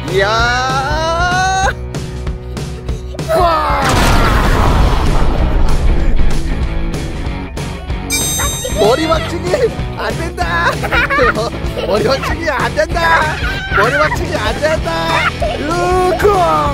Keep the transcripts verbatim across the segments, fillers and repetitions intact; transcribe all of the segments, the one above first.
이야. 머리 박치기 안 된다. 머리 박치기 안 된다. 머리 박치기 안 된다. 으크.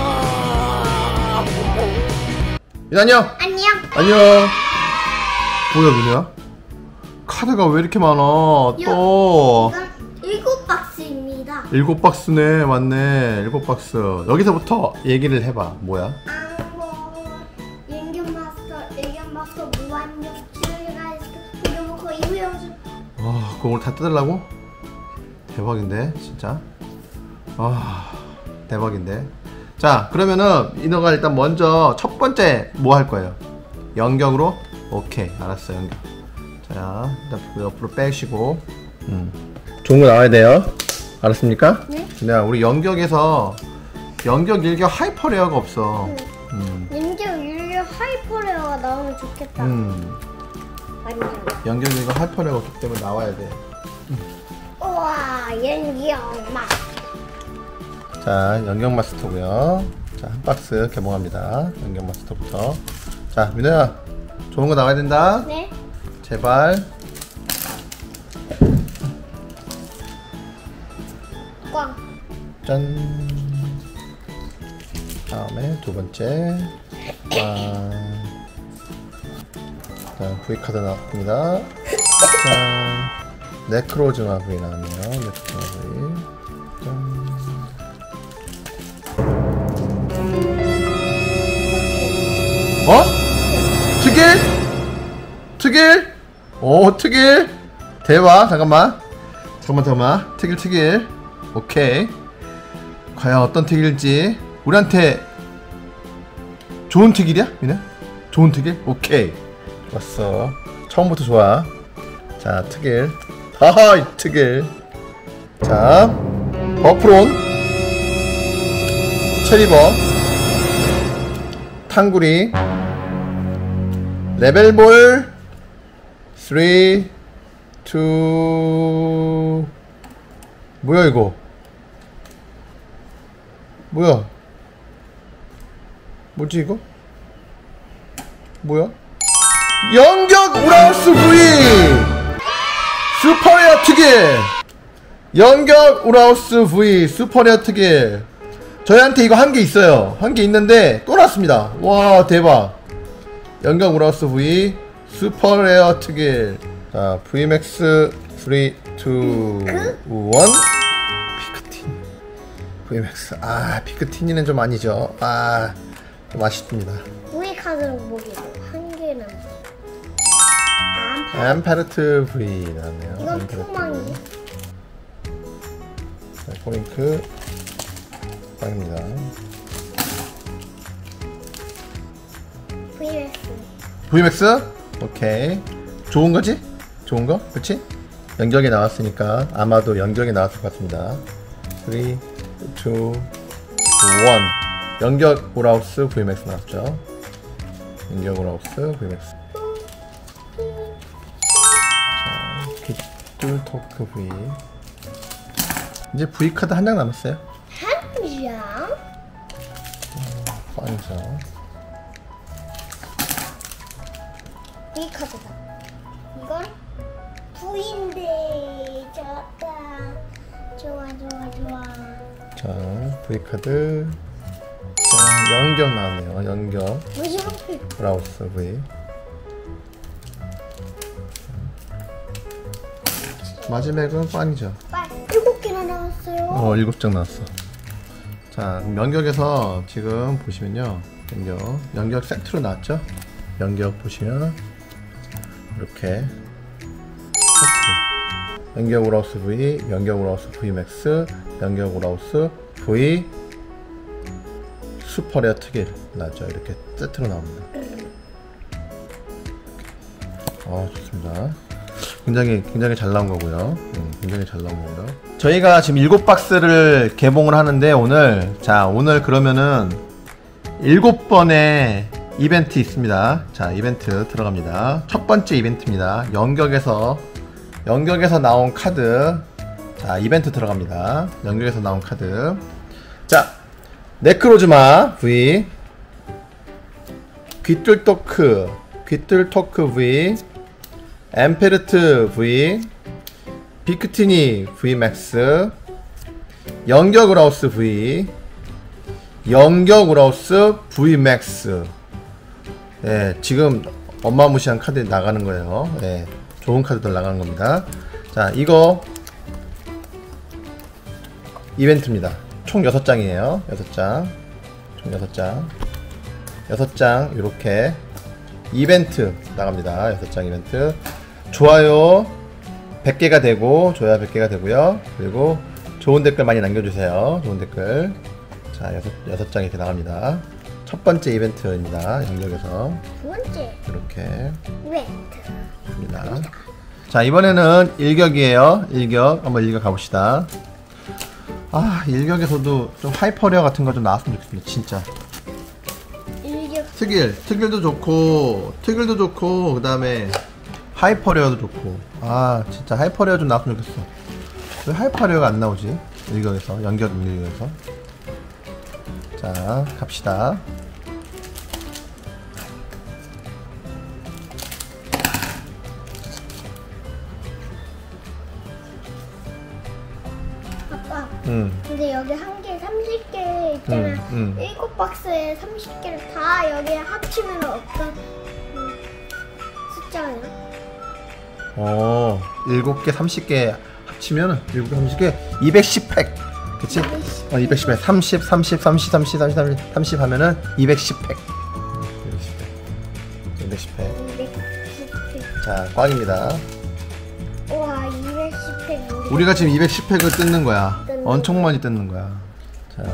안녕. 안녕. 안녕. 뭐야 민우야? 카드가 왜 이렇게 많아? 또 일곱 박스입니다. 일곱 박스네. 맞네. 일곱 박스. 여기서부터 얘기를 해봐. 뭐야? 뭐 연경 마스터, 연경 마스터 무한력, 출가이스트, 그리고 이후영수. 아, 그걸 다 뜯으려고? 대박인데 진짜. 아, 대박인데. 자, 그러면은 인어가 일단 먼저 첫 번째 뭐 할 거예요? 연격으로? 오케이, 알았어. 연격. 자, 일단 옆으로 빼시고. 음. 좋은 거 나와야 돼요. 알았습니까? 네. 네, 우리 연격에서 연격, 일격, 하이퍼레어가 없어. 응. 음. 연경, 일격, 하이퍼레어가 나오면 좋겠다. 음. 완전. 연격, 일격, 하이퍼레어가 없기 때문에 나와야 돼. 우와, 연경 막. 자, 연격 마스터고요. 자, 한 박스 개봉합니다. 연격 마스터부터. 자, 민호야, 좋은 거 나와야 된다. 네. 제발. 꽝. 짠. 다음에 두 번째. 꽝. 자, V카드 나왔습니다. 짠. 네크로즈마 V 나왔네요. 네크로즈마 V. 짠. 어? 특일? 특일? 오, 특일? 대박. 잠깐만. 잠깐만, 잠깐만. 특일, 특일. 오케이. 과연 어떤 특일일지. 우리한테 좋은 특일이야? 미네? 좋은 특일? 오케이. 좋았어. 처음부터 좋아. 자, 특일. 하하, 특일. 자, 버프론. 체리버. 탕구리. 레벨볼. 삼, 이. 뭐야 이거? 뭐야? 뭐지 이거? 뭐야? 연격 우라우스 V! 슈퍼레어 특일! 연격 우라우스 V 슈퍼레어 특일. 저희한테 이거 한 개 있어요. 한 개 있는데 또 났습니다. 와, 대박. 연격 우라우스 V 슈퍼레어 특일. 자, 브이맥스 삼, 이, 일. 피크틴. 브이맥스. 아, 피크틴이는 좀 아니죠. 아, 좀 아쉽습니다. V 카드로 보기로 한 개는. 엠파르트 V 나왔네요. 이건 푸망이. 자, 포링크 빵입니다. 브이맥스. 브이맥스? 오케이. 좋은 거지? 좋은 거? 그치? 연격이 나왔으니까 아마도 연격이 나왔을 것 같습니다. 삼, 이, 일. 연격 우라우스 브이맥스 나왔죠. 연격 우라우스 브이맥스. 자, 빗둘 토크 V. 이제 V카드 한 장 남았어요. 한 장? 빵이죠. V 카드다. 이건 V인데 좋다. 좋아 좋아 좋아. 자, V카드. 자, 연격 나왔네요. 연격 무슨 브라우스 V. 마지막은 빵이죠. 빨 일곱 개나 나왔어요. 어, 일곱 장 나왔어. 자, 그럼 연격에서 지금 보시면요. 연격, 연격 세트로 나왔죠? 연격 보시면 이렇게 세트. 연격 우라우스 V, 연격 우라우스 V맥스, 연격 우라우스 V 슈퍼레어 특일 나왔죠? 이렇게 세트로 나옵니다. 아, 좋습니다. 굉장히 굉장히 잘 나온 거고요. 음, 굉장히 잘 나온 거고요. 저희가 지금 일곱 박스를 개봉을 하는데 오늘 자 오늘 그러면은 일곱 번의 이벤트 있습니다. 자, 이벤트 들어갑니다. 첫 번째 이벤트입니다. 연격에서 연격에서 나온 카드. 자, 이벤트 들어갑니다. 연격에서 나온 카드. 자, 네크로즈마 V, 귀뚫토크, 귀뚫토크 V, 엠페르트 V, 비크티니 V맥스, 영격우라우스 V, 영격우라우스 V맥스. 예, 지금 어마무시한 카드 나가는 거예요. 예, 좋은 카드들 나가는 겁니다. 자, 이거 이벤트입니다. 총 여섯 장이에요. 여섯 장. 총 여섯 장. 여섯 장 이렇게 이벤트 나갑니다. 여섯 장 이벤트. 좋아요 백 개가 되고 좋아요 백 개가 되고요. 그리고 좋은 댓글 많이 남겨주세요. 좋은 댓글. 자, 여섯, 여섯 장 이렇게 나갑니다. 첫 번째 이벤트입니다. 영역에서 두 번째 이렇게 이벤트 입니다. 자, 이번에는 일격이에요. 일격 한번 일격 가봅시다. 아, 일격에서도 좀 하이퍼레어 같은 거 좀 나왔으면 좋겠습니다. 진짜. 일격 특일, 특일도 좋고 특일도 좋고 그 다음에 하이퍼레어도 좋고. 아, 진짜 하이퍼레어 좀 나왔으면 좋겠어. 왜 하이퍼레어가 안 나오지? 일격에서, 연격 일격에서. 자, 갑시다. 아빠 음. 근데 여기 한 개에 삼십 개 있잖아. 음, 음. 일곱 박스에 삼십 개를 다 여기에 합치면 어떤 음, 숫자예요? 어, 일곱 개, 삼십 개 합치면은 일곱 개, 삼십 개, 이백십 팩. 그치? 어, 이백십 팩. 삼십, 삼십, 삼십, 삼십, 삼십, 삼십, 삼십 하면은 이백십 팩. 이백십 팩. 이백십 팩. 이백십 팩. 자, 꽝입니다. 우와, 이백십 팩. 우리 우리가 지금 이백십 팩을 뜯는 거야. 뜯는 엄청 많이 뜯는 거야. 자,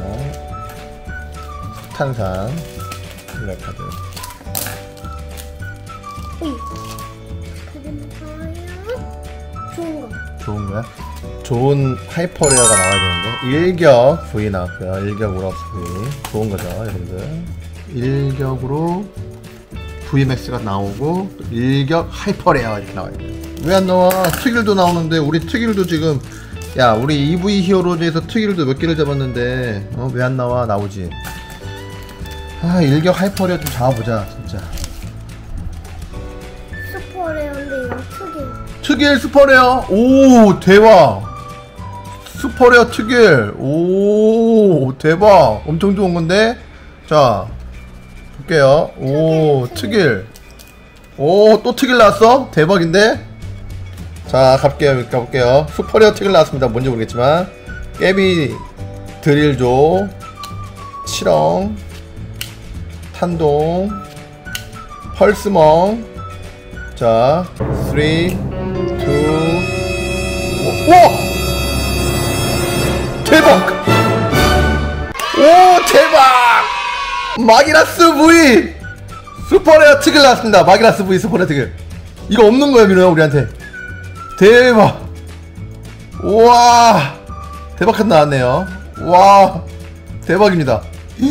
탄산 블랙카드. 우이. 카드는 과연 좋은 거. 좋은 거야? 좋은 하이퍼레어가 나와야 되는데. 일격 V 나왔고요. 일격 우라우스 V. 좋은 거죠, 여러분들. 일격으로 V맥스가 나오고 일격 하이퍼레어 이렇게 나와야 돼요. 왜 안 나와? 특일도 나오는데 우리 특일도 지금, 야, 우리 이브이 히어로즈에서 특일도 몇 개를 잡았는데 어? 왜 안 나와? 나오지. 아, 일격 하이퍼레어 좀 잡아보자 진짜. 슈퍼레어인데 이거 특일. 특일 슈퍼레어. 오, 대박. 슈퍼레어 특일. 오, 대박. 엄청 좋은 건데. 자, 볼게요. 오, 특일. 오, 또 특일 나왔어? 대박인데. 자, 갈게요. 가볼게요. 슈퍼레어 특일 나왔습니다. 뭔지 모르겠지만. 깨비 드릴조, 칠렁, 탄동, 펄스멍. 자, 삼, 이, 오, 대박! 오, 대박! 마기라스 V! 슈퍼레어 특일 나왔습니다. 마기라스 V 슈퍼레어 특일. 이거 없는 거야, 민호야, 우리한테. 대박! 우와! 대박 카드 나왔네요. 와! 대박입니다.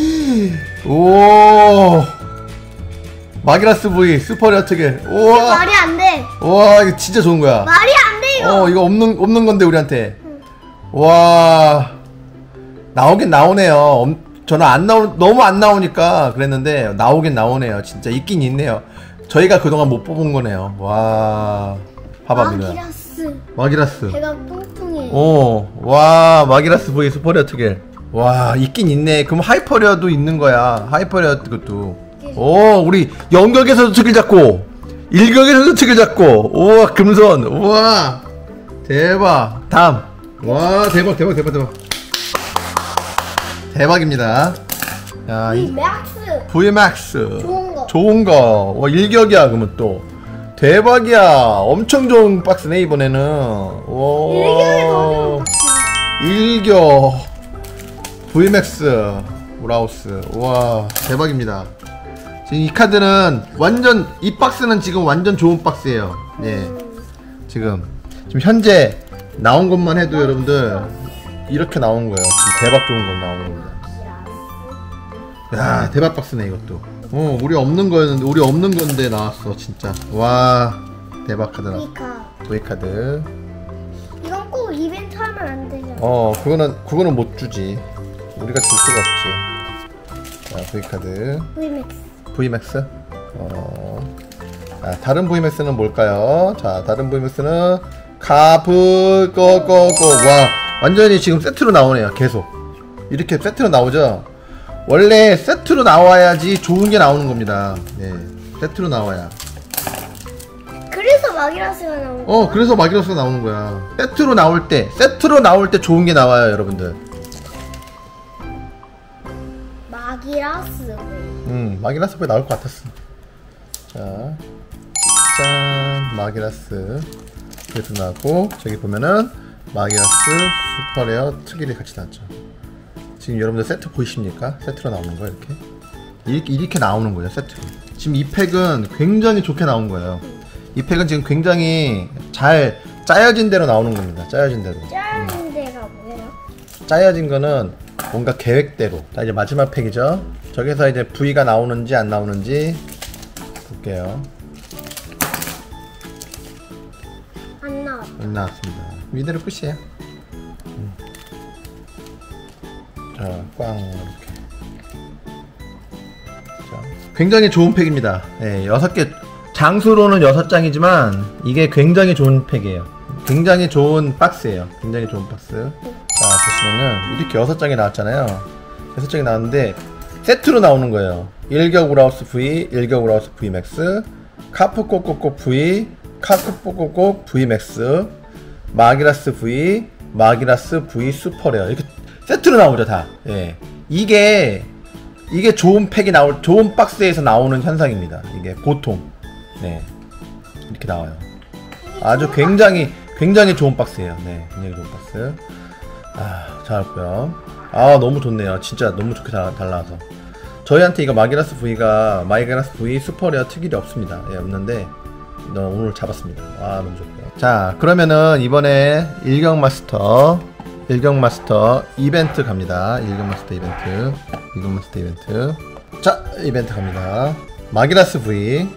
오! 마기라스 V 슈퍼레어 특일. 우와! 말이 안 돼. 와, 이거 진짜 좋은 거야. 말이 안 돼, 이거. 어, 이거 없는 없는 건데 우리한테. 응. 와, 나오긴 나오네요. 엄, 저는 안 나오 너무 안 나오니까 그랬는데 나오긴 나오네요. 진짜 있긴 있네요. 저희가 그동안 못 뽑은 거네요. 와, 봐봐 민호야. 마기라스. 마기라스. 배가 뚱뚱해. 오, 와, 마기라스 V 슈퍼레어 특일. 와, 있긴 있네. 그럼 하이퍼레어도 있는 거야. 하이퍼레어 그것도. 오, 우리 영격에서도 특일 잡고 일격에서도 특일 잡고. 우와, 금손. 우와, 대박. 다음. 와, 대박 대박 대박 대박. 대박입니다. 야, 이 V맥스. V맥스. 좋은 거. 좋은 거. 와, 일격이야 그러면 또. 대박이야. 엄청 좋은 박스네 이번에는. 와. 일격이 더 좋은 박스. 일격 V맥스 우라우스. 와, 대박입니다. 지금 이 카드는 완전, 이 박스는 지금 완전 좋은 박스예요. 예. 음. 지금 지금 현재 나온 것만 해도 여러분들 이렇게 나온 거예요. 지금 대박 좋은 거 나오는 겁니다. 야, 대박 박스네 이것도. 어, 우리 없는 거였는데, 우리 없는 건데 나왔어 진짜. 와, 대박 카드 나왔어. 이카. V 카드. 이건 꼭 이벤트 하면 안 되잖아. 어, 그거는 그거는 못 주지. 우리가 줄 수가 없지. 자, V카드. 브이맥스. V맥스. 어. 자, 다른 V맥스는 뭘까요? 자, 다른 V맥스는 카프 꼬꼬꼬. 와, 완전히 지금 세트로 나오네요. 계속 이렇게 세트로 나오죠. 원래 세트로 나와야지 좋은 게 나오는 겁니다. 네, 세트로 나와야. 그래서 마기라스가 나온 거. 어, 그래서 마기라스가 나오는 거야. 세트로 나올 때, 세트로 나올 때 좋은 게 나와요, 여러분들. 마기라스. 음, 마기라스 왜 나올 것 같았어. 자, 짠, 마기라스. 그래서 나왔고, 저기 보면은 마기라스 슈퍼레어 특일이 같이 나왔죠. 지금 여러분들 세트 보이십니까? 세트로 나오는 거예요, 이렇게. 이렇게, 이렇게 나오는 거예요, 세트로. 지금 이 팩은 굉장히 좋게 나온 거예요. 이 팩은 지금 굉장히 잘 짜여진 대로 나오는 겁니다. 짜여진 대로. 짜여진 데가 뭐예요? 짜여진 거는 뭔가 계획대로. 자, 이제 마지막 팩이죠. 저기서 이제 V가 나오는지 안 나오는지 볼게요. 안 나왔다. 안 나왔습니다. 이대로 끝이에요. 음. 자, 꽝 이렇게. 자, 굉장히 좋은 팩입니다. 네, 여섯 개. 장수로는 여섯 장이지만 이게 굉장히 좋은 팩이에요. 굉장히 좋은 박스예요. 굉장히 좋은 박스. 자, 보시면은 이렇게 여섯 장이 나왔잖아요. 여섯 장이 나왔는데 세트로 나오는 거예요. 일격 우라우스 V, 일격 우라우스 V맥스, 카프 꼬꼬꼬 V, 카프 꼬꼬꼬 V맥스, 마기라스 V, 마기라스 V 슈퍼레어. 이렇게 세트로 나오죠, 다. 예. 이게 이게 좋은 팩이 나올 좋은 박스에서 나오는 현상입니다. 이게 보통. 네, 이렇게 나와요. 아주 굉장히 굉장히 좋은 박스예요. 네, 굉장히 좋은 박스. 아, 잘 나왔고요. 아, 너무 좋네요. 진짜 너무 좋게 잘, 잘 나와서. 저희한테 이거 마기라스 V가 마기라스 V 슈퍼레어 특일이 없습니다. 예, 없는데 오늘 잡았습니다. 와, 너무 좋고요. 자, 그러면은 이번에 일격 마스터 일격 마스터 이벤트 갑니다. 일격 마스터 이벤트 일격 마스터 이벤트. 자, 이벤트 갑니다. 마기라스 V,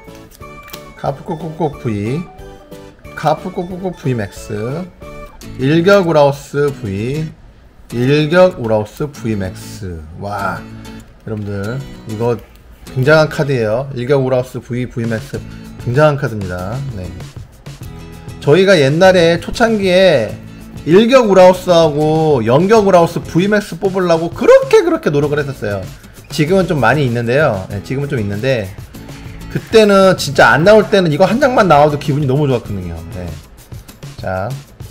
카프코코코 V, 카프코코코 V맥스, 일격 우라우스 V, 일격 우라우스 V맥스. 와, 여러분들 이거 굉장한 카드예요. 일격 우라우스 V, V맥스 굉장한 카드입니다. 네. 저희가 옛날에 초창기에 일격 우라우스하고 영격 우라우스 V맥스 뽑으려고 그렇게 그렇게 노력을 했었어요. 지금은 좀 많이 있는데요. 네, 지금은 좀 있는데 그때는 진짜 안 나올 때는 이거 한 장만 나와도 기분이 너무 좋았거든요. 네. 자,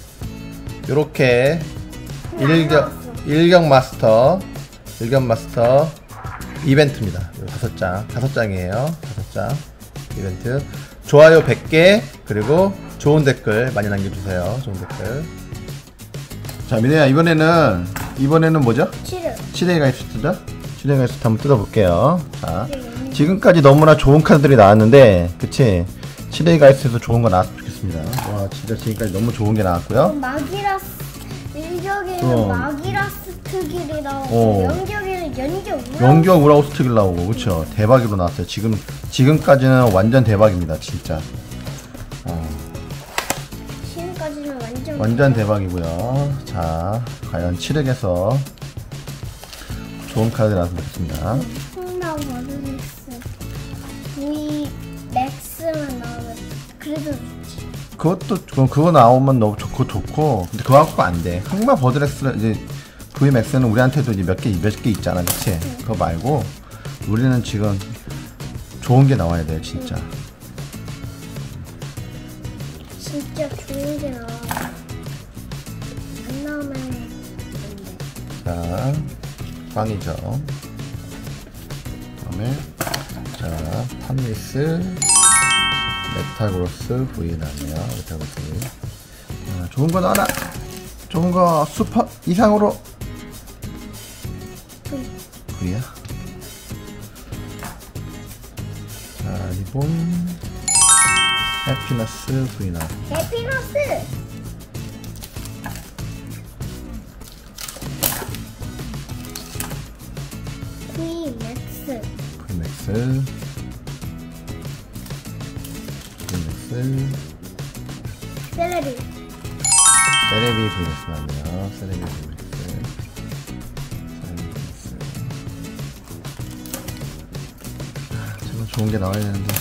요렇게 일격 일격 마스터 일격 마스터 이벤트입니다. 요 다섯 장 다섯 장이에요. 다섯 장 이벤트. 좋아요 백 개 그리고 좋은 댓글 많이 남겨주세요. 좋은 댓글. 자, 민혜야, 이번에는 이번에는 뭐죠? 칠회. 칠회 가이스트죠? 칠회 가이스트 한번 뜯어볼게요. 자, 지금까지 너무나 좋은 카드들이 나왔는데, 그치? 칠회 가이스트에서 좋은 거 나왔으면 좋겠습니다. 와, 진짜 지금까지 너무 좋은 게 나왔고요. 마기라스 일격에는 어. 마기라스 특일이 나오고 어. 영격에는 연격 우라우스. 연격 우라우스 특일 나오고, 그쵸? 대박으로 나왔어요. 지금 지금까지는 완전 대박입니다, 진짜. 어. 지금까지는 완전 완전 대박이고요. 자, 과연 칠획에서 좋은 카드 나왔으면 좋겠습니다. 콩나우 버드렉스 V 맥스만 나오면 그래도 좋지. 그것도 그건 그거 나오면 너무 좋고 좋고, 근데 그거 갖고 안 돼. 항마 버드렉스 이제 V맥스는 우리한테도 이제 몇 개 몇 개 있잖아, 그치? 응. 그거 말고 우리는 지금 좋은 게 나와야 돼, 진짜. 응. 진짜 좋은 게 나와. 안 나오면 안 돼. 자, 빵이죠. 그다음에 자, 탐미스 메타그로스 V 나왔네요. 메타그로스. 자, 좋은 거 나와라. 좋은 거 슈퍼 이상으로. V. V야. 자, 리본 해피너스 V 나왔. 해피너스. V 맥스. V맥스. V맥스. 셀레리. 세레비 V맥스 나왔네요. 세레비 V맥스. 자, 좋은 게 나와야 되는데.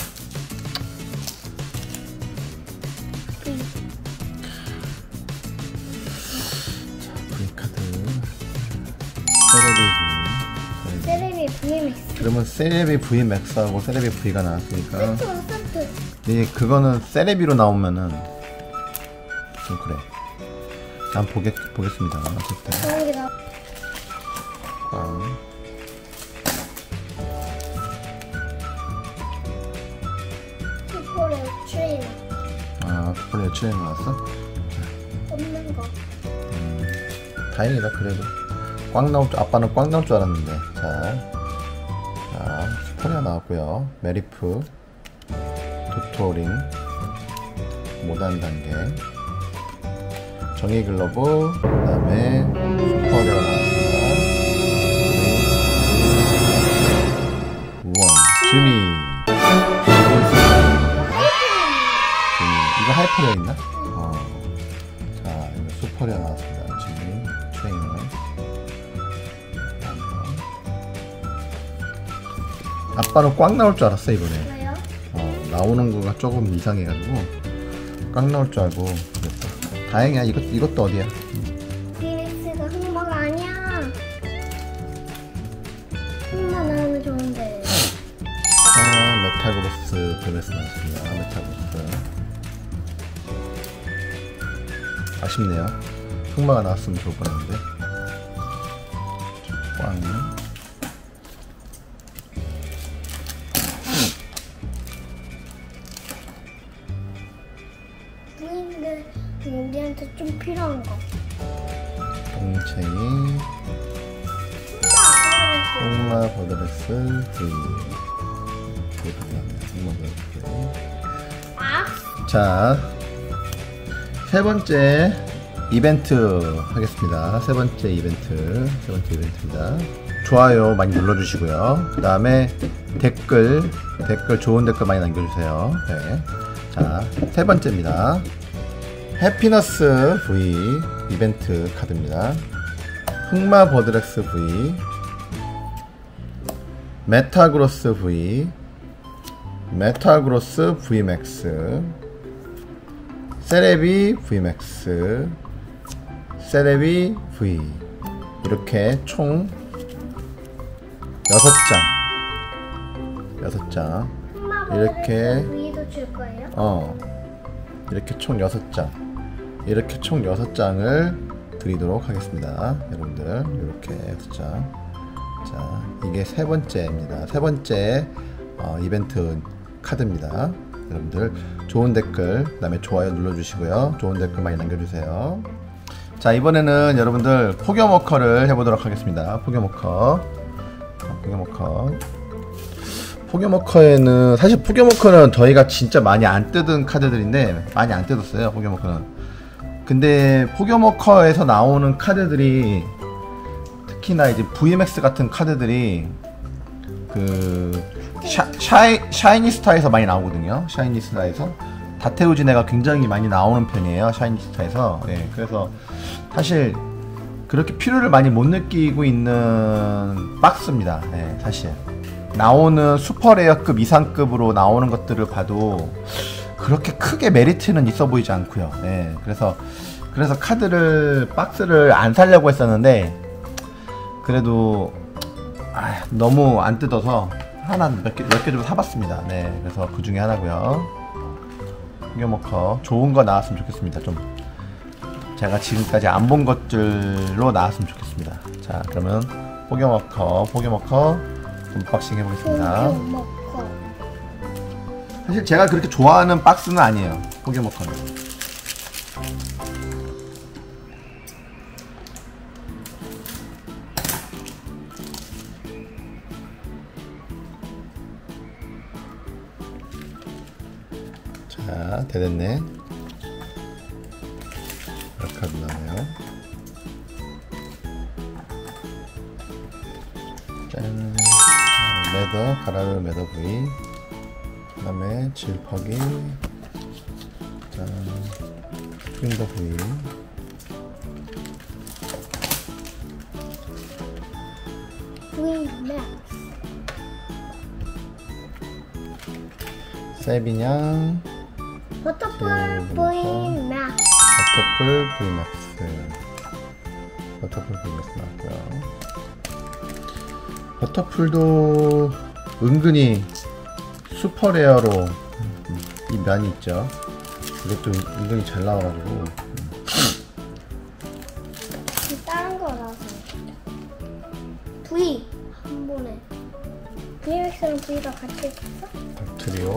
세레비 브이맥스. 그러면 세레비 브이맥스하고 세레비 V가 나왔으니까 세트로 세트. 네, 그거는 세레비로 나오면은 좀 그래. 난 보겠, 보겠습니다. 어쨌든 좋은 게 나와. 꽝. 슈퍼레어 트레이너. 아, 슈퍼레어 트레이너 나왔어? 없는 거. 음, 다행이다. 그래도 꽝 나올 줄, 아빠는 꽝 나올 줄 알았는데. 자, 자 슈퍼레어 나왔고요. 메리프, 도토링, 모단 단계, 정의 글러브, 그 다음에 슈퍼레어 나왔습니다. 우원, 지미, 지미. 이거 하이퍼레어 있나? 어. 자, 이거 슈퍼레어 나왔습니다. 지미, 트레이너. 아빠는 꽝 나올 줄 알았어 이번에. 왜요? 어, 나오는 거가 조금 이상해가지고 꽝 나올 줄 알고 그랬어. 다행이야. 이것, 이것도 어디야? 브이맥스가 흑마가 아니야. 흑마 나오면 좋은데. 자, 메타그로스 브이맥스 나왔습니다. 메타그로스. 아쉽네요. 흑마가 나왔으면 좋을 뻔했는데. 꽝. 근데 우리한테 좀 필요한 거. 동체이 흑마 흑마 버드레스 V. 흑마 버드레스. 아, 자, 세 번째 이벤트 하겠습니다. 세 번째 이벤트, 세 번째 이벤트입니다. 좋아요 많이 눌러주시고요. 그 다음에 댓글, 댓글 좋은 댓글 많이 남겨주세요. 네. 자, 세 번째입니다. 해피너스 V 이벤트 카드입니다. 흑마 버드렉스 V, 메타그로스 V, 메타그로스 V맥스, 세레비 V맥스, 세레비 V, 이렇게 총 여섯 장, 여섯 장. 흑마 이렇게 위도 줄 거예요? 어, 이렇게 총 여섯 장, 이렇게 총 여섯 장을 드리도록 하겠습니다. 여러분들 이렇게 여섯 장. 자, 이게 세 번째입니다. 세 번째 어, 이벤트 카드입니다. 여러분들 좋은 댓글, 그 다음에 좋아요 눌러주시고요. 좋은 댓글 많이 남겨주세요. 자, 이번에는 여러분들 포교모커를 해보도록 하겠습니다. 포교모커, 포교모커. 포교모커에는 사실 포교모커는 저희가 진짜 많이 안 뜯은 카드들인데 많이 안 뜯었어요. 포교모커는. 근데 포교모커에서 나오는 카드들이 특히나 이제 브이맥스 같은 카드들이 그 샤, 샤이, 샤이니스타에서 많이 나오거든요. 샤이니스타에서 다테우지네가 굉장히 많이 나오는 편이에요. 샤이니스타에서. 예, 그래서 사실 그렇게 필요를 많이 못 느끼고 있는 박스입니다. 예, 사실 나오는 슈퍼레어급 이상급으로 나오는 것들을 봐도 그렇게 크게 메리트는 있어 보이지 않고요. 예, 그래서 그래서 카드를 박스를 안 사려고 했었는데 그래도 아, 너무 안 뜯어서 하나 몇 개 몇 개 좀 사봤습니다. 네, 그래서 그 중에 하나고요. 포교모커 좋은 거 나왔으면 좋겠습니다. 좀 제가 지금까지 안 본 것들로 나왔으면 좋겠습니다. 자, 그러면 포교모커 포교모커 언박싱 해보겠습니다. 포교모커. 사실 제가 그렇게 좋아하는 박스는 아니에요. 포교모커는. 자, 대됐네. 몇 카드 나와요? 짠. 매더, 가라르 매더 V. 그 다음에 질퍽이. 짠. 트윈더 V. 브이맥스. 세비냥 버터풀 V 맥. 버터풀 Vmax. 버터풀 Vmax 나왔고요. 버터풀도 은근히 슈퍼레어로 이 면이 있죠. 이것도 은근히 잘 나와가지고. 다른 거라서 V 한 번에 V맥스랑 V가 같이 있었어? 박트리오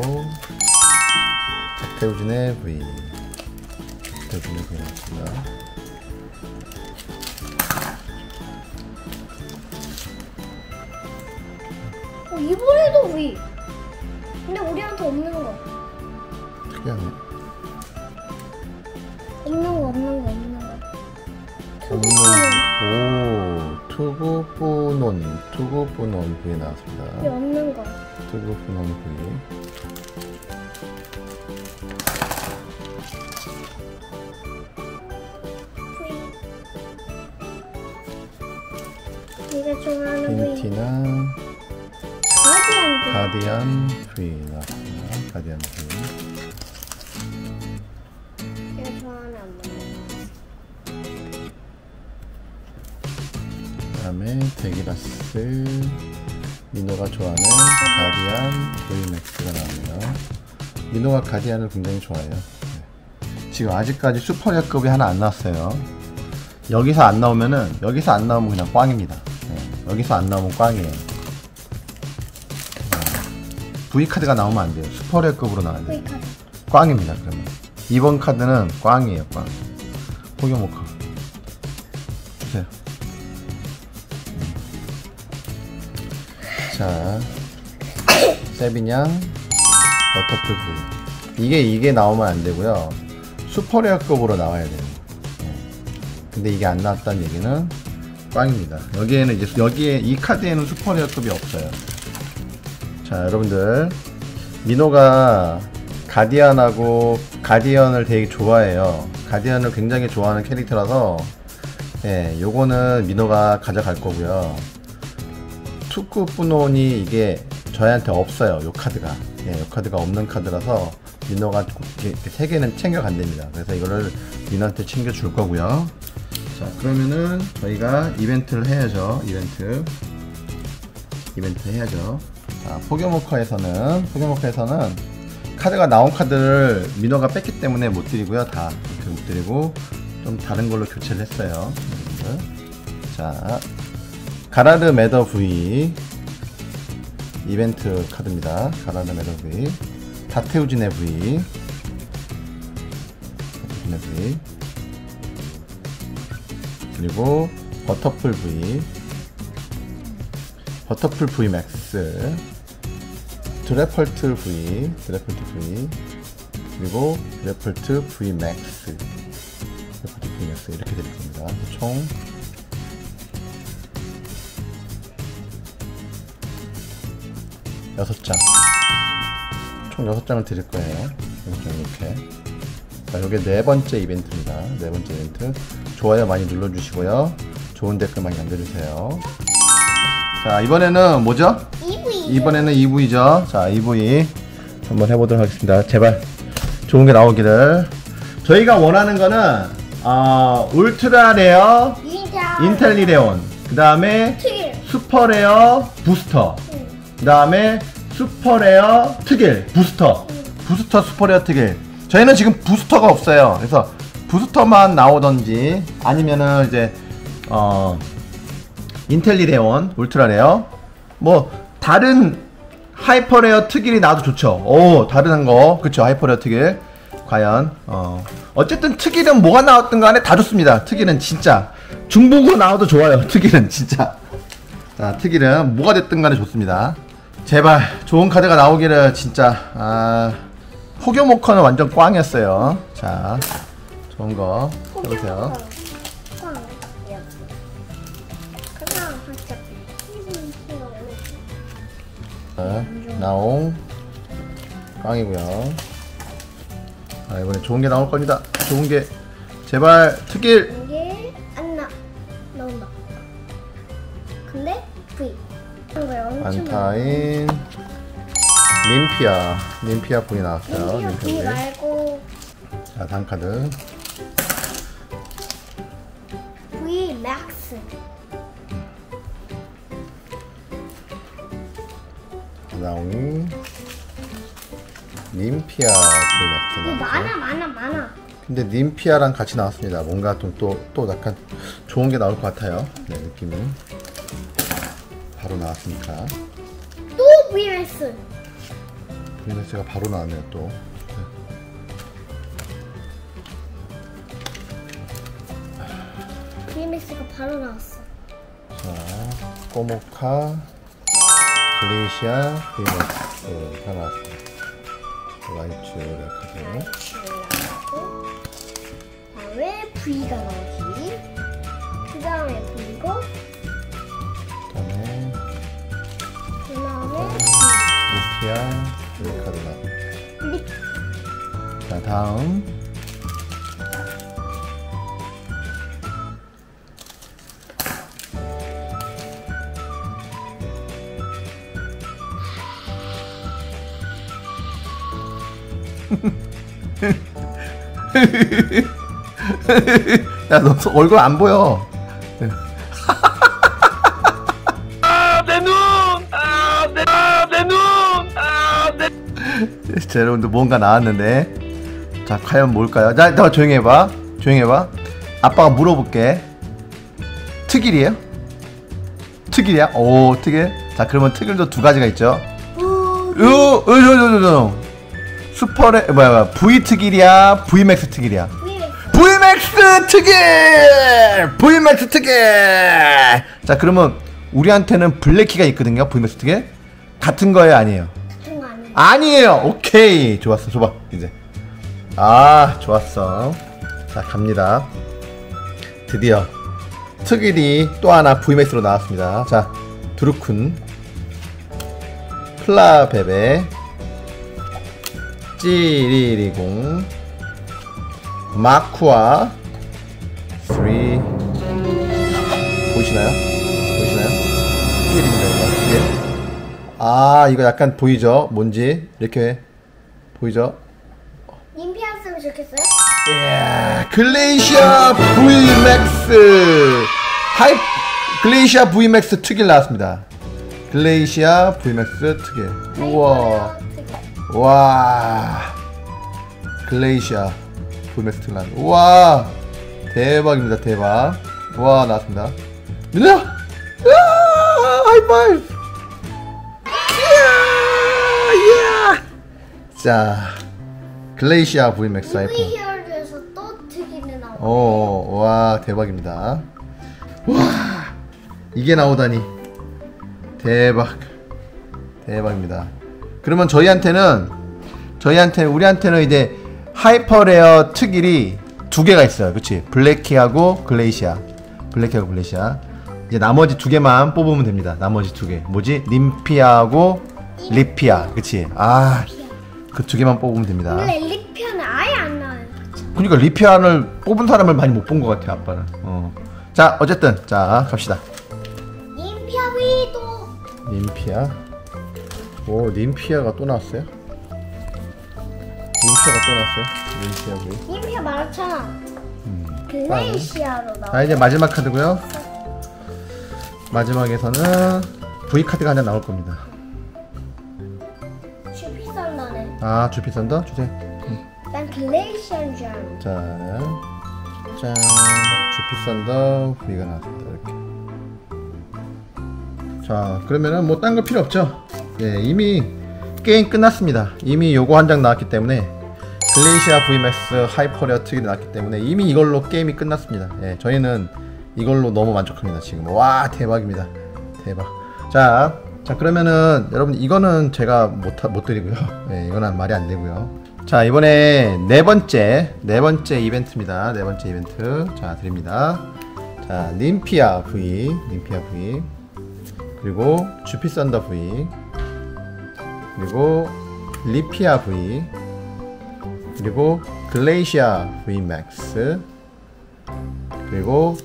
박태우진의 V. 박태우진의 V 나왔습니다. 어, 이번에도 V. 근데 우리한테 없는 거. 특이하네. 없는 거 없는 거 없는 거. 없는 오 투구뿌논 투구뿌논 V V 나왔습니다. 없는 거. 투구뿌논 V. V. 네가 좋아하는 V. 빈티나 가디언 V. 가디언 V 나왔습니다. 가디언 V. 내가 좋아하는 안 먹는 그 다음에 데기라스 민호가 좋아하는 가디안 V맥스가 나오네요. 민호가 가디안을 굉장히 좋아해요. 네. 지금 아직까지 슈퍼레어급이 하나 안 나왔어요. 여기서 안 나오면은 여기서 안 나오면 그냥 꽝입니다. 네. 여기서 안 나오면 꽝이에요. 네. V카드가 나오면 안 돼요. 슈퍼레어급으로 나와야 돼요. V 카드. 꽝입니다. 그러면 이번 카드는 꽝이에요. 꽝. 포교모카 주세요. 자, 세비냥 버터풀 V. 이게 이게 나오면 안 되고요. 슈퍼레어급으로 나와야 돼요. 네. 근데 이게 안 나왔다는 얘기는 꽝입니다. 여기에는 이제 여기에 이 카드에는 슈퍼레어급이 없어요. 자, 여러분들 민호가 가디언하고 가디언을 되게 좋아해요. 가디언을 굉장히 좋아하는 캐릭터라서 예, 요거는 민호가 가져갈 거고요. 투쿠푸논이 이게 저희한테 없어요. 요 카드가. 예, 요 카드가 없는 카드라서 민호가 세 개는 챙겨간답니다. 그래서 이거를 민호한테 챙겨줄 거고요. 자, 그러면은 저희가 이벤트를 해야죠. 이벤트. 이벤트 해야죠. 자, 포교모커에서는 포교모커에서는 카드가 나온 카드를 민호가 뺐기 때문에 못 드리고요. 다 이렇게 못 드리고 좀 다른 걸로 교체를 했어요. 자, 가라드 매더 V 이벤트 카드입니다. 가라드 매더 V 다테우진의 V 다테우진의 V 그리고 버터풀 V 버터풀 V 맥스 드래펄트 V 드래펄트 V 그리고 드래펄트 V 맥스 드래펄트 V 맥스 이렇게 드릴 겁니다. 총 여섯 장. 총 여섯 장을 드릴 거예요. 여섯 장 이렇게. 자, 요게 네 번째 이벤트입니다. 네 번째 이벤트. 좋아요 많이 눌러주시고요. 좋은 댓글 많이 남겨주세요. 자, 이번에는 뭐죠? 이 V. 이번에는 이 V죠. 자, 이 V 한번 해보도록 하겠습니다. 제발 좋은 게 나오기를. 저희가 원하는 거는 어, 울트라 레어 인텔. 인텔리레온, 그 다음에 특일. 슈퍼레어 부스터, 응. 그 다음에 슈퍼레어 특일 부스터, 응. 부스터 슈퍼레어 특일. 저희는 지금 부스터가 없어요. 그래서 부스터만 나오던지 아니면은 이제 어 인텔리레온 울트라레어 뭐 다른 하이퍼레어 특일이 나와도 좋죠. 오, 다른 거 그쵸. 하이퍼레어 특일 과연 어 어쨌든 특일은 뭐가 나왔든 간에 다 좋습니다. 특일은 진짜 중복으로 나와도 좋아요. 특일은 진짜. 자, 특일은 뭐가 됐든 간에 좋습니다. 제발 좋은 카드가 나오기를. 진짜 아 포교모커는 완전 꽝이었어요. 자, 좋은 거 해보세요. 자, 나옹 꽝이고요. 아, 이번에 좋은 게 나올 겁니다. 좋은 게 제발 특일. 이게 안 나. 나온다. 근데 V. 이거 엄청 안타인 님피아 님피아 V 나왔어요. 님피아 V 님피아 V. 말고 자, 다음 카드. V 맥스. 나옹이 님피아 이거 V 맥스 나왔어요. 많아 많아 많아. 근데 님피아랑 같이 나왔습니다. 뭔가 또 또 또 약간 좋은 게 나올 것 같아요. 네, 느낌이 바로 나왔으니까. 또 V 맥스. V 맥스가 바로 나왔네요. 또. V 맥스가 바로 나왔어. 자, 꼬모카 글레이시아 V 맥스가 나왔습니다. 라이츄 카드. 왜 V가 나오지? 그 다음에 V고, 그다음에 그 다음에 리피아 V 카드 나왔습니다. 립. 자, 다음. 야, 너 얼굴 안 보여. 아, 내 눈! 아, 내, 아, 내 눈! 아, 내. 자, 여러분들 뭔가 나왔는데, 자, 과연 뭘까요? 자, 너 조용히 해봐. 조용히 해봐. 아빠가 물어볼게. 특일이에요? 특일이야? 오, 특일. 자, 그러면 특일도 두 가지가 있죠. 우, 으, 으, 으, 으, 으, 으. 슈퍼레, 뭐야, 뭐야, V 특일이야? V 맥스 특일이야? V 맥스. V 맥스 특일! V 맥스 특일! 자, 그러면 우리한테는 블랙키가 있거든요. V 맥스 특일. 같은 거예요, 아니에요? 같은 거 아니야? 아니에요. 오케이. 좋았어. 줘봐. 이제. 아, 좋았어. 자, 갑니다. 드디어 특일이 또 하나 V 맥스로 나왔습니다. 자, 드루쿤, 플라베베, 찌리리공, 마쿠아 삼. 보이시나요? 보이시나요? 특일입니다. 이거 특일. 아, 이거 약간 보이죠? 뭔지 이렇게 보이죠? 님피았으면 좋겠어요? 예, 글레이시아 V 맥스 하이 글레이시아 V 맥스 특일 나왔습니다. 글레이시아 V 맥스 특일. 우와, 와, 글레이시아 V 맥스 특일 나왔습니다. 우와, 대박입니다. 대박. 와, 나왔습니다. 누나, 아, 하이파이브. 이야, 자, 글레이시아 V 맥스 하이파이브. V 히어로에서 또 특이는 나와. 오, 와, 대박입니다. 와, 이게 나오다니. 대박. 대박입니다. 그러면 저희한테는, 저희한테, 우리한테는 이제 하이퍼레어 특일이 두 개가 있어요. 그치? 블랙키하고 글레이시아. 블랙키하고 글레이시아. 이제 나머지 두 개만 뽑으면 됩니다. 나머지 두 개. 뭐지? 님피아하고 리피아. 그치? 아, 그 두 개만 뽑으면 됩니다. 원래 리피아는 아예 안 나와요. 그러니까 리피아를 뽑은 사람을 많이 못 본 것 같아, 아빠는. 어. 자, 어쨌든 자, 갑시다. 님피아 V도 님피아. 오, 님피아가 또 나왔어요? 님피아가 또 나왔어요? 님피아 V. 님피아 말았잖아. 음. 글레이시아로 나와. 자, 이제 마지막 카드고요. 마지막에서는 V 카드가 하나 나올 겁니다. 슈피선더네. 아, 주피선더 주세요. 난 글레이시아인 줄 알고. 자, 짠, 주피선더 V가 나왔습니다. 이렇게. 자, 그러면은 뭐 딴 거 필요 없죠? 예, 이미 게임 끝났습니다. 이미 요거 한 장 나왔기 때문에 글레이시아 V 맥스 하이퍼레어 특이 나왔기 때문에 이미 이걸로 게임이 끝났습니다. 예, 저희는 이걸로 너무 만족합니다. 지금 와, 대박입니다. 대박. 자, 자 그러면은 여러분 이거는 제가 못 못 드리고요. 예, 이거는 말이 안 되고요. 자, 이번에 네 번째 네 번째 이벤트입니다. 네 번째 이벤트 자 드립니다. 자, 님피아 V, 님피아 V, 그리고 주피선더 V, 그리고 리피아 V, 그리고 글레이시아 V 맥스, 그리고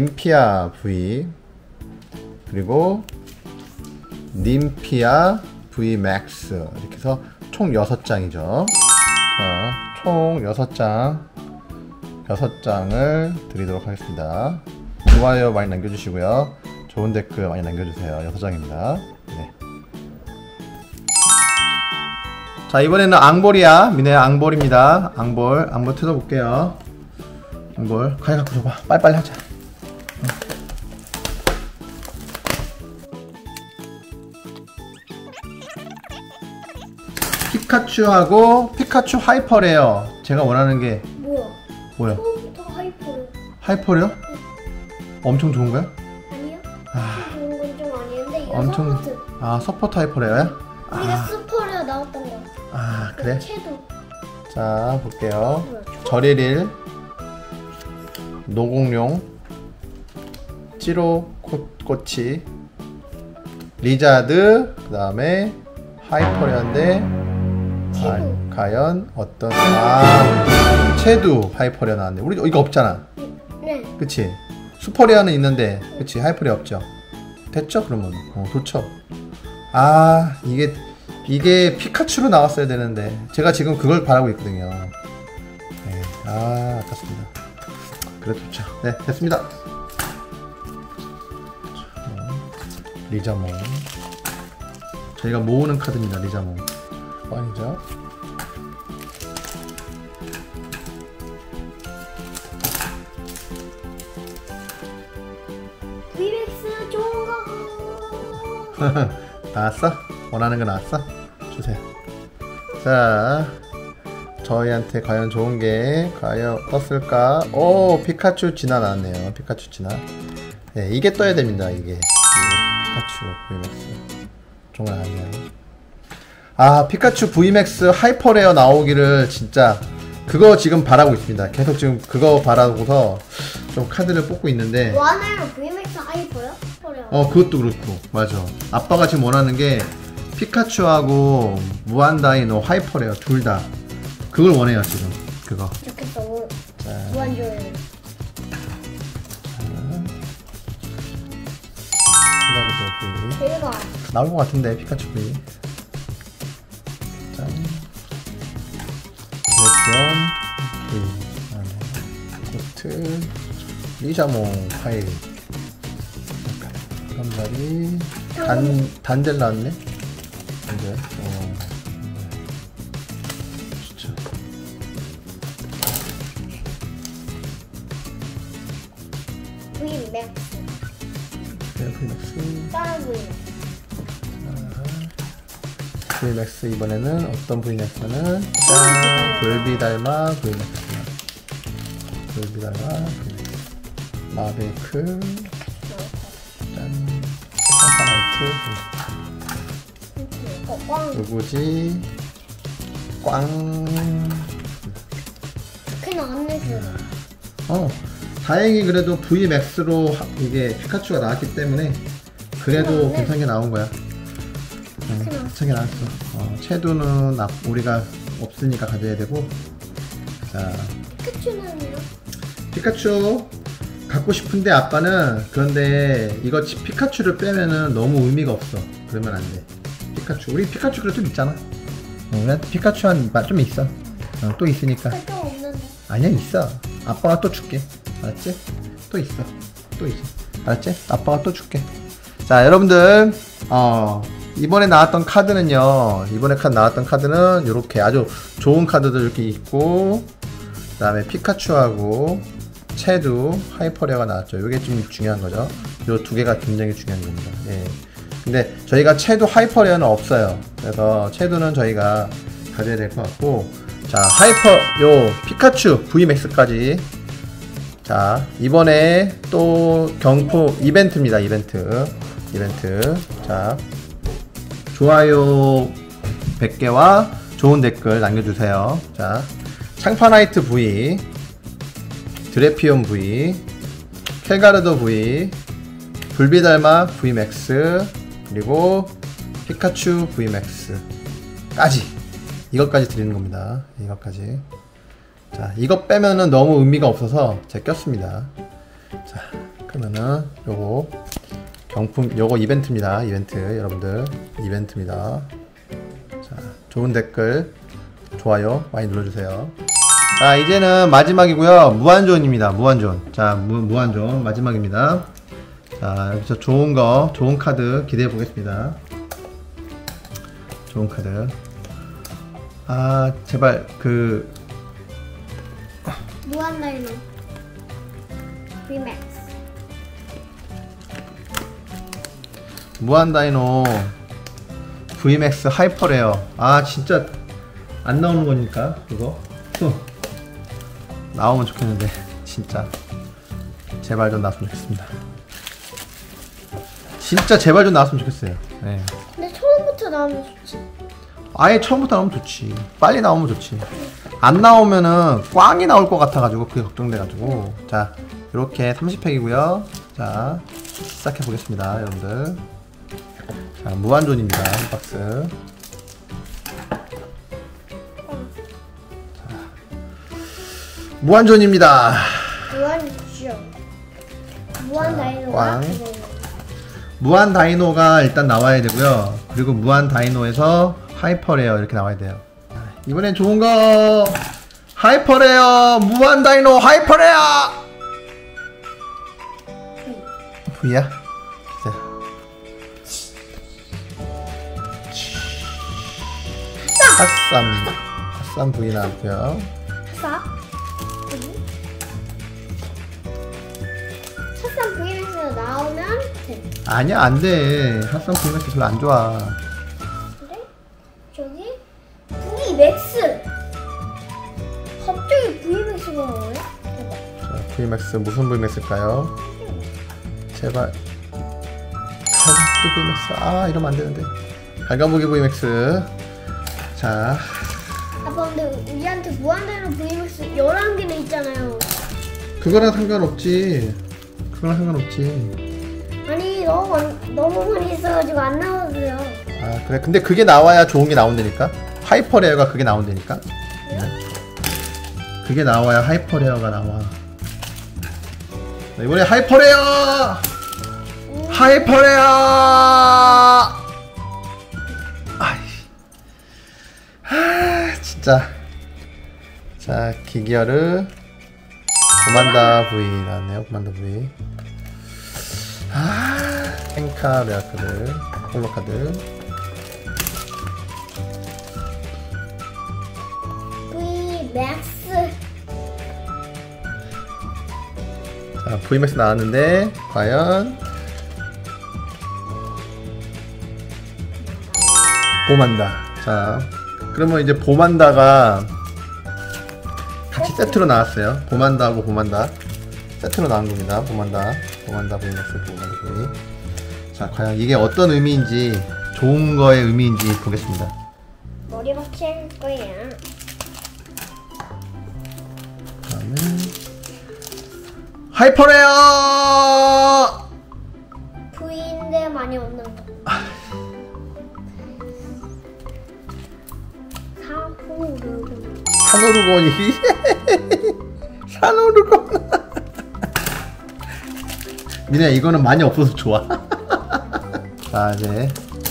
님피아 V, 그리고 님피아 브이맥스 이렇게 해서 총 여섯 장이죠. 자, 총 여섯 장 여섯 장을 드리도록 하겠습니다. 좋아요 많이 남겨주시고요. 좋은 댓글 많이 남겨주세요. 여섯 장입니다. 네. 자, 이번에는 앙볼이야. 미네야 앙볼입니다. 앙볼 앙볼 뜯어볼게요. 앙볼 가위 갖고 줘봐. 빨리빨리 하자. 피카츄하고 피카츄 하이퍼래요. 제가 원하는 게 뭐야? 뭐야? 처음부터 하이퍼요. 하이퍼래요? 엄청 좋은 거야? 아니요? 아, 좋은 건 좀 아니는데 이거 엄청 서포트. 아 서포트 하이퍼래요? 우리가 아, 스포레어 나왔던 거. 아 그래? 채도. 자 볼게요. 뭐야? 절일일 노공룡 찌로 꽃꼬치 리자드 그 다음에 하이퍼레어인데 채도. 아, 과연 어떤 아 채도 하이퍼레어 나왔네. 우리 이거 없잖아. 네. 그치? 슈퍼레어는 있는데 그치? 하이퍼레어 없죠? 됐죠? 그러면 어, 좋죠. 아 이게 이게 피카츄로 나왔어야 되는데 제가 지금 그걸 바라고 있거든요. 네. 아 아깝습니다. 그래도 좋죠. 네 됐습니다. 자, 리자몽 저희가 모으는 카드입니다. 리자몽 아니죠? 브이맥스 좋은 거. 나왔어? 원하는 거 나왔어? 주세요. 자, 저희한테 과연 좋은 게 과연 떴을까? 오, 피카츄 진화 나왔네요. 피카츄 진화. 네, 이게 떠야 됩니다. 이게, 이게 피카츄 브이맥스. 정말 아니에요. 아, 피카츄 브이맥스 하이퍼레어 나오기를 진짜 그거 지금 바라고 있습니다. 계속 지금 그거 바라고서 좀 카드를 뽑고 있는데. 원하는 브이맥스 하이퍼요? 스포레어. 어 그것도 그렇고 맞아. 아빠가 지금 원하는 게 피카츄하고 무한다이노 하이퍼래요. 둘 다 그걸 원해요 지금. 그거 좋겠다. 오, 자, 무한조예요. 피카츄 V 제가 나올 것 같은데 피카츄 V. 짠. 레피온 V 코트 리자몽 파일 한마리 단 단델 나왔네. 단델. 어. 진짜. 브이맥스. 네, 브이맥스. 다른 브이맥스. 브이맥스 이번에는 어떤 브이맥스는 짠 돌비 닮아 브이맥스. 돌비 닮아 브이맥스. 마베크. 짠. 깜파나이트. 어, 꽝. 누구지? 꽝. 그렇게 나왔네, 그래도. 어, 다행히 그래도 브이맥스로 이게 피카츄가 나왔기 때문에 그래도 네. 괜찮게 나온 거야. 응, 그래. 괜찮게 나왔어. 어, 채도는 나- 우리가 없으니까 가져야 되고. 자, 피카츄는요? 피카츄 갖고 싶은데 아빠는 그런데 이거 치- 피카츄를 빼면은 너무 의미가 없어. 그러면 안 돼. 피카츄 우리 피카츄 그래도 좀 있잖아. 어, 우리한테 피카츄 한 좀 있어. 어, 또 있으니까. 할거 없는데. 아니야 있어. 아빠가 또 줄게. 알았지? 또 있어. 또 있어. 알았지? 아빠가 또 줄게. 자 여러분들 어 이번에 나왔던 카드는요. 이번에 카드 나왔던 카드는 이렇게 아주 좋은 카드들 이렇게 있고 그 다음에 피카츄하고 채도 하이퍼레어가 나왔죠. 이게 좀 중요한 거죠. 요 두 개가 굉장히 중요한 겁니다. 예. 근데 저희가 채도 하이퍼레어는 없어요. 그래서 채도는 저희가 가져야 될 것 같고 자 하이퍼 요 피카츄 브이맥스까지 자 이번에 또 경품 이벤트입니다. 이벤트 이벤트 자 좋아요 백 개와 좋은 댓글 남겨주세요. 자 창파나이트 V 드레피온 V 켈가르도 V 불비달마 브이맥스 그리고 피카츄 브이맥스까지 이것까지 드리는 겁니다. 이것까지. 자, 이거 빼면은 너무 의미가 없어서 제가 꼈습니다. 자, 그러면은 요거 경품, 요거 이벤트입니다. 이벤트, 여러분들. 이벤트입니다. 좋은 댓글, 좋아요 많이 눌러주세요. 자, 이제는 마지막이고요. 무한존입니다. 무한존. 자, 무, 무한존 마지막입니다. 자, 여기서 좋은 거, 좋은 카드 기대해 보겠습니다. 좋은 카드. 아, 제발 그 무한 다이노 브이맥스. 무한 다이노 브이맥스 하이퍼레어. 아, 진짜 안 나오는 거니까 그거 나오면 좋겠는데 진짜 제발 좀 나왔으면 좋겠습니다. 진짜 제발 좀 나왔으면 좋겠어요. 네. 근데 처음부터 나오면 좋지. 아예 처음부터 나오면 좋지. 빨리 나오면 좋지. 안 나오면은 꽝이 나올 것 같아가지고 그게 걱정돼가지고. 자, 이렇게 삼십 팩이고요. 자, 시작해 보겠습니다, 여러분들. 자, 무한존입니다. 한 박스. 자, 무한존입니다. 무한존. 무한 다이노가 꽝. 그거. 무한 다이노가 일단 나와야 되고요. 그리고 무한 다이노에서 하이퍼레어 이렇게 나와야 돼요. 이번엔 좋은 거 하이퍼레어 무한 다이노 하이퍼레어 V야? 핫쌈 핫쌈 V 나왔고요. 사? 핫산 브이맥스가 나오면 돼. 아니야, 안돼. 핫쌈 V맥스 별로 안 좋아. 그래? 저기 브이맥스. 갑자기 브이맥스가 나오네? 대박. 자, V맥스 무슨 V맥스일까요? 제발 갈가보기 V맥스. 아, 이러면 안 되는데. 갈가보기 V맥스. 자, 아빠 근데 우리한테 무한대로 브이맥스 열한 개나 있잖아요. 그거랑 상관없지. 그거랑 상관없지. 아니 너무 많- 너무 많이 있어가지고 안 나왔어요. 아, 그래. 근데 그게 나와야 좋은 게 나온다니까. 하이퍼레어가 그게 나온다니까. 네. 그게 나와야 하이퍼레어가 나와. 자, 이번에 하이퍼레어! 음, 하이퍼레어! 아이씨. 아, 진짜. 자, 기기어르. 고만다 V 나왔네요. 고만다 V. 아, hen카 레아카드. 홀로카드. 브이맥스. 자, V맥스 나왔는데 과연 보만다. 자, 그러면 이제 보만다가 같이 세트로 나왔어요. 보만다하고 보만다 세트로 나온 겁니다. 보만다, 보만다 V맥스, 보만다 V. 자, 과연 이게 어떤 의미인지, 좋은 거의 의미인지 보겠습니다. 머리 박힐 거야. 다음에 하이퍼레어! V인데 많이 없는 거. 사호르곤. 산오르곤이 산오르곤. 미네야, 이거는 많이 없어서 좋아. 자, 이제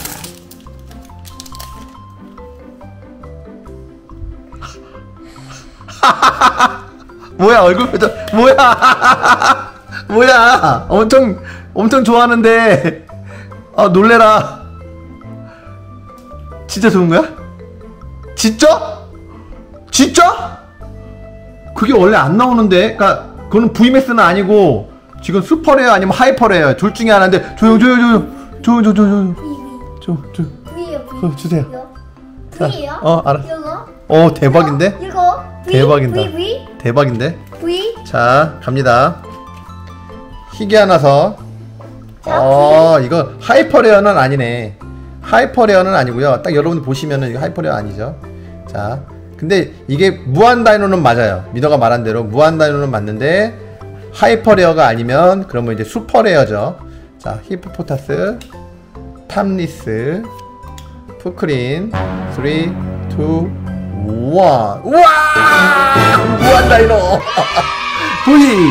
뭐야, 얼굴 표정 뭐야. 뭐야, 엄청 엄청 좋아하는데. 아, 놀래라. 진짜 좋은 거야? 진짜? 진짜? 그게 원래 안 나오는데. 그니까 그거는 브이맥스는 아니고 지금 슈퍼레어 아니면 하이퍼레어 둘 중에 하나인데. 조용 조용 조용 조용 조용 조용 조용 조용. V요 V. 어, 주세요. 자, V요? 어, 알았어. 이거? 어, 대박인데? 이거? V? 대박이다. V V? 대박인데? V? 자, 갑니다. 희귀 하나서. 자, 어, 이거 하이퍼레어는 아니네. 하이퍼레어는 아니고요. 딱 여러분 보시면은 이거 하이퍼레어 아니죠. 자, 근데 이게 무한 다이노는 맞아요. 미더가 말한 대로 무한 다이노는 맞는데 하이퍼레어가 아니면 그러면 이제 슈퍼레어죠. 자, 히포포타스, 탐리스, 푸크린. 삼, 이, 일. 우와! 무한 다이노! V!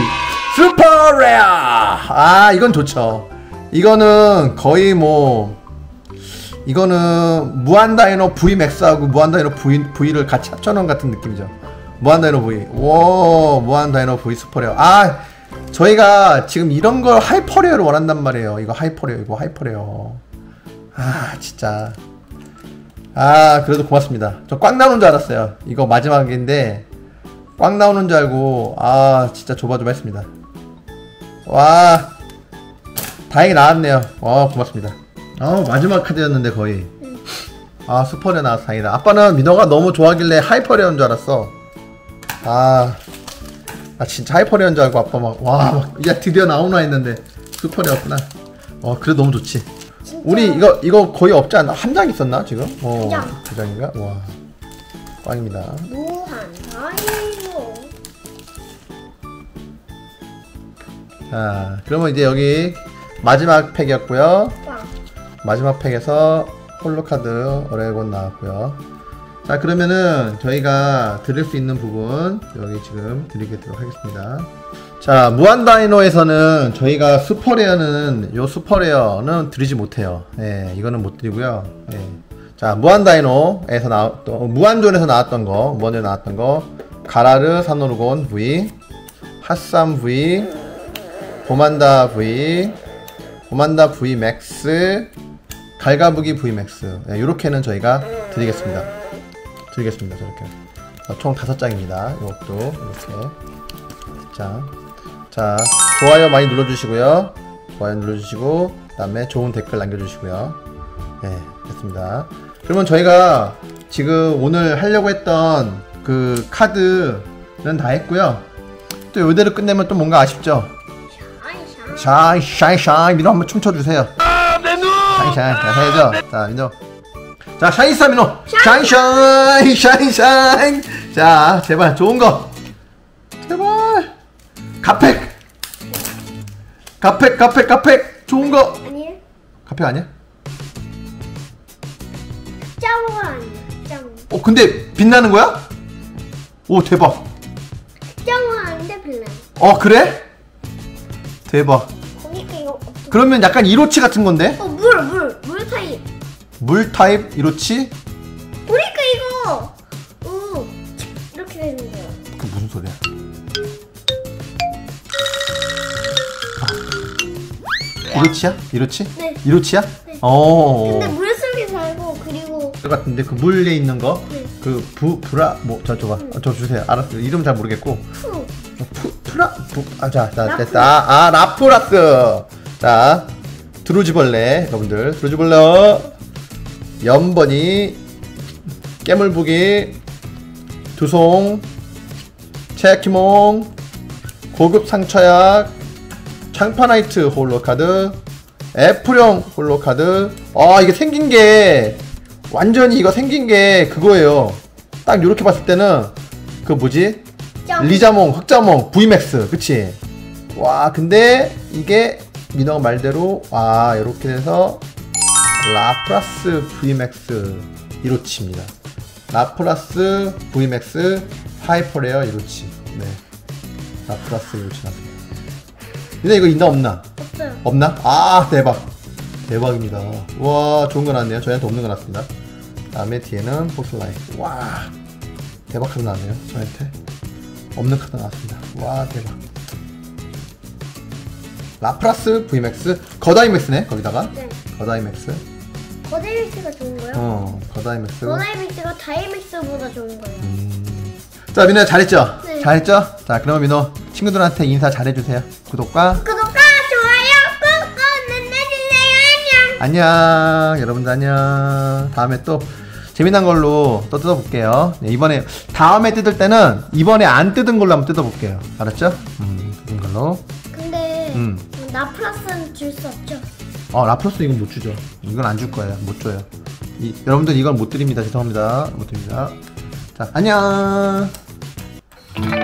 슈퍼레어! 아, 이건 좋죠. 이거는 거의 뭐 이거는 무한다이노 V맥스하고 무한다이노 V, V를 같이 합쳐놓은 같은 느낌이죠. 무한다이노 V. 오, 무한다이노 V 슈퍼레어. 아, 저희가 지금 이런 걸 하이퍼레어를 원한단 말이에요. 이거 하이퍼레어, 이거 하이퍼레어. 아, 진짜. 아, 그래도 고맙습니다. 저 꽉 나오는 줄 알았어요. 이거 마지막인데 꽉 나오는 줄 알고, 아, 진짜 조바조바 했습니다. 와, 다행히 나왔네요. 와, 고맙습니다. 아, 마지막 카드였는데 거의. 아, 슈퍼레어 나와서 다행이다. 아빠는 민호가 너무 좋아하길래 하이퍼레어인 줄 알았어. 아, 아 진짜 하이퍼레어인 줄 알고 아빠 막, 와, 막, 야, 드디어 나오나 했는데 슈퍼레어였구나. 어, 그래도 너무 좋지. 진짜. 우리 이거 이거 거의 없지 않나? 한 장 있었나 지금? 어, 한 장. 두 장인가? 와, 꽝입니다. 무한 다이노. 자, 그러면 이제 여기 마지막 팩이었고요. 빵. 마지막 팩에서 홀로 카드 어레곤 나왔고요. 자, 그러면은 저희가 드릴 수 있는 부분 여기 지금 드리도록 하겠습니다. 자, 무한다이노에서는 저희가 슈퍼레어는 요 슈퍼레어는 드리지 못해요. 예, 이거는 못 드리고요. 예. 자, 무한다이노에서 나왔던, 무한존에서 나왔던 거, 무한존에 나왔던 거, 가라르 사노르곤 V, 핫삼 V, 보만다 V, 보만다 V 맥스, 갈가부기 V 맥스. 예, 요렇게는 저희가 드리겠습니다. 드리겠습니다. 저렇게. 어, 총 다섯 장입니다. 이것도 이렇게. 자, 자, 좋아요 많이 눌러주시고요. 좋아요 눌러주시고, 그 다음에 좋은 댓글 남겨주시고요. 네, 됐습니다. 그러면 저희가 지금 오늘 하려고 했던 그 카드는 다 했고요. 또 이대로 끝내면 또 뭔가 아쉽죠? 샤이, 샤이, 샤이. 민호 한번 춤춰주세요. 샤이, 샤이. 자, 해야죠? 자, 민호. 자, 샤이사 민호. 샤이, 샤이, 샤이, 샤이. 자, 제발, 좋은 거. 제발. 가팩. 가팩, 가팩, 가팩. 좋은 거. 아니에요? 가팩 아니야? 짱은 아니야. 짱. 어, 근데 빛나는 거야? 오, 대박. 짱은 아닌데 빌라. 어, 그래? 대박. 거기가 이거 없어. 그러면 약간 이로치 같은 건데? 어, 물, 물, 물 타입. 물 타입 이로치? 보니까 이거, 오, 이렇게 되는 거야. 그 무슨 소리야? 이로치야? 이로치? 네. 이로치야? 네. 어. 근데 물 속에 살고 그리고 그 같은데 그 물에 있는 거? 네. 그 부, 브라, 뭐, 저 줘봐. 어, 저 주세요. 알았어. 이름 잘 모르겠고. 푸. 어, 푸, 프라, 부, 아, 자, 자, 라프. 됐다. 아, 아, 라프라스. 자, 드루지벌레, 여러분들. 드루지벌레, 연번이, 깨물부기, 두송, 체키몽, 고급 상처약, 창파나이트 홀로카드, 애플형 홀로카드. 아, 이게 생긴게 완전히 이거 생긴게 그거예요. 딱 요렇게 봤을 때는 그 뭐지? 짱. 리자몽, 흑자몽, V맥스. 그치? 와, 근데 이게 민호가 말대로 와, 요렇게 돼서 라플라스 V맥스 이로치입니다. 라플라스 V맥스 하이퍼레어 이로치. 네, 라플라스 이로치 나왔습니다. 근데 이거 있나 없나? 없어요. 없나? 아, 대박. 대박입니다. 와, 좋은 거 나왔네요. 저희한테 없는 거 나왔습니다. 다음에 뒤에는 포슬라인. 와, 대박 카드 나왔네요. 저한테 없는 카드 나왔습니다. 와, 대박. 라플라스 V맥스, 거다이맥스네. 거기다가 네. 거다이맥스. 거다이맥스가 좋은 거요? 어, 거다이맥스. 거다이맥스가 다이맥스보다 좋은 거예요. 음. 자, 민호야 잘했죠? 네. 잘했죠? 자, 그러면 민호 친구들한테 인사 잘해주세요. 구독과 구독과 좋아요 꾹꾹 눌러주세요. 안녕. 안녕. 여러분들 안녕. 다음에 또 재미난 걸로 또 뜯어볼게요. 네, 이번에 다음에 뜯을 때는 이번에 안 뜯은 걸로 한번 뜯어볼게요. 알았죠? 음, 뜯은 걸로. 근데 음. 나플러스는 줄 수 없죠. 어, 라플러스 이건 못 주죠. 이건 안 줄 거예요. 못 줘요. 이, 여러분들 이건 못 드립니다. 죄송합니다. 못 드립니다. 자, 안녕.